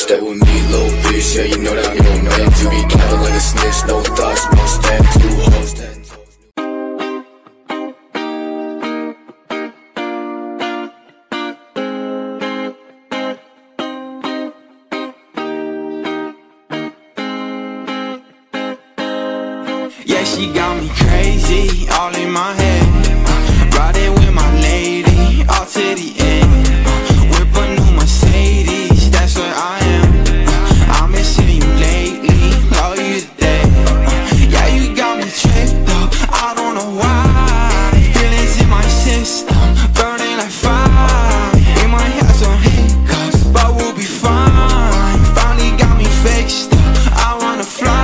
Stay with me, little bitch, yeah, you know that I'm your man. You be capping like a snitch, no thoughts, no stacks, new hoes, 10 toes. Yeah, she got me crazy, all in my head. Riding with my lady, all to the end. Whip a new Mercedes, that's what I am. I'm missing you lately, love you today. Yeah, you got me tripped up, I don't know why. Feelings in my system, burning like fire. We might have some hiccups, but we'll be fine. Finally got me fixed up, I wanna fly.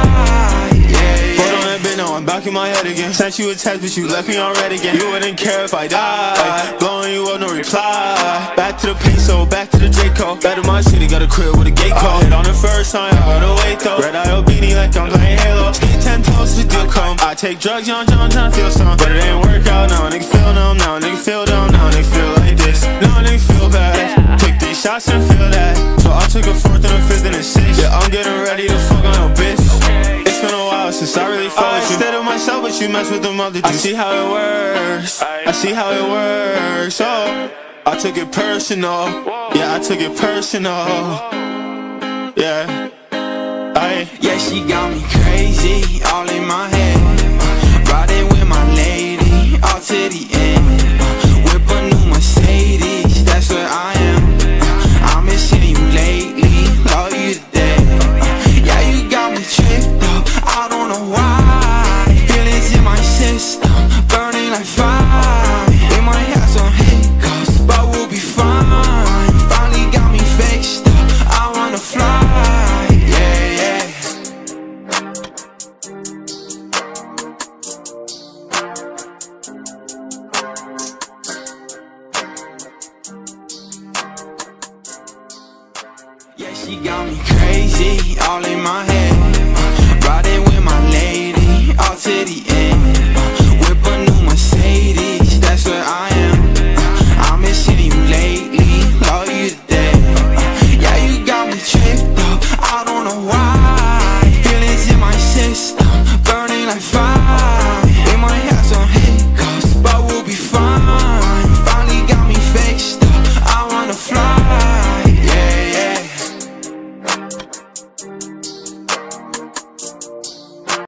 I'm back in my head again. Sent you a text but you left me on red again. You wouldn't care if I died. Blowing you up, no reply. Back to the peso, back to the J-Cole. Back to my city, got a crib with a gate code. Hit on the first time, I heard a wait though. Red eye beanie like I'm playing Halo. Stay 10 toes with your comb. I take drugs, young John, trying to feel some. But it ain't work out now, nigga feel numb now. Nigga feel dumb now, nigga feel like this. Now nigga feel bad. Took 3 shots and feel that. So I took a 4th and a 5th and a 6th. Yeah, I'm getting ready to fuck on a bitch. It's been a while since I really fought with you. Instead of myself, but you mess with them other dudes. I see how it works, I see how it works. Oh, I took it personal. Yeah, I took it personal. Yeah, yeah, she got me crazy, all in my head. Riding with my lady, all to the end. Whip a new Mercedes, that's what I am. I'm missing you lately, love you today. Yeah, you got me tripped up, I don't know why. Feelings in my system, burning like fire. We might have some hiccups, but we'll be fine. Finally got me fixed up, I wanna fly. Yeah, yeah. Yeah, she got me crazy, all in my head.